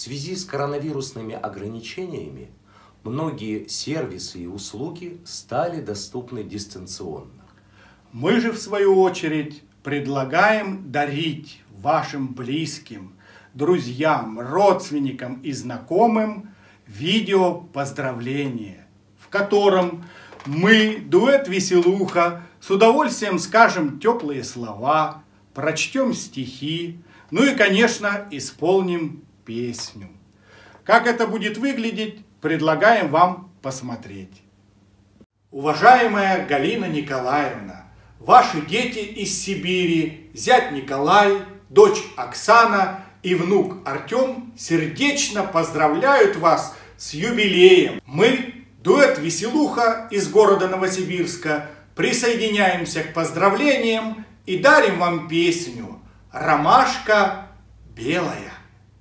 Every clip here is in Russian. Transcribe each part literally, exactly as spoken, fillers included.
связи с коронавирусными ограничениями многие сервисы и услуги стали доступны дистанционно. Мы же, в свою очередь, предлагаем дарить вашим близким, друзьям, родственникам и знакомым видео поздравления, в котором мы, дуэт «Веселуха», с удовольствием скажем теплые слова, прочтем стихи, ну и, конечно, исполним песню. Как это будет выглядеть, предлагаем вам посмотреть. Уважаемая Галина Николаевна, ваши дети из Сибири, зять Николай, дочь Оксана и внук Артем сердечно поздравляют вас с юбилеем. Мы, дуэт «Веселуха» из города Новосибирска, присоединяемся к поздравлениям и дарим вам песню «Ромашка белая».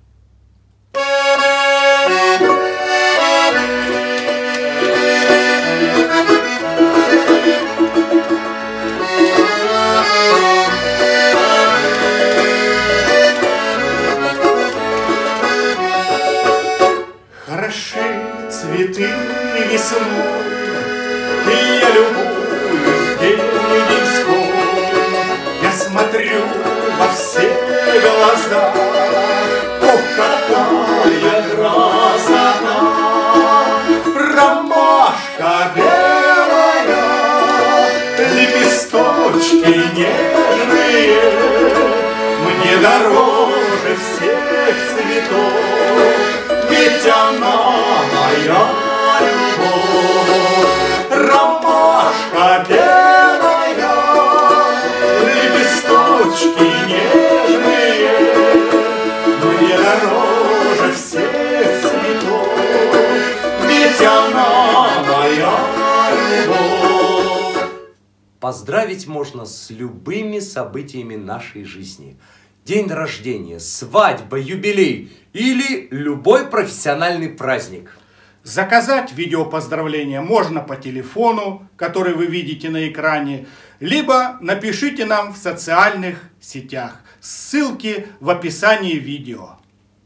Хороши цветы весной, и я любуюсь день-деньской. Я смотрю во все глаза, ох, какая красота! Ромашка белая, лепесточки нежные, мне дороже всех цветов, ведь она моя любовь. Ромашка белая, лепесточки нежные, мне дороже всех цветов, ведь она моя любовь. Поздравить можно с любыми событиями нашей жизни. День рождения, свадьба, юбилей или любой профессиональный праздник. Заказать видеопоздравления можно по телефону, который вы видите на экране, либо напишите нам в социальных сетях. Ссылки в описании видео.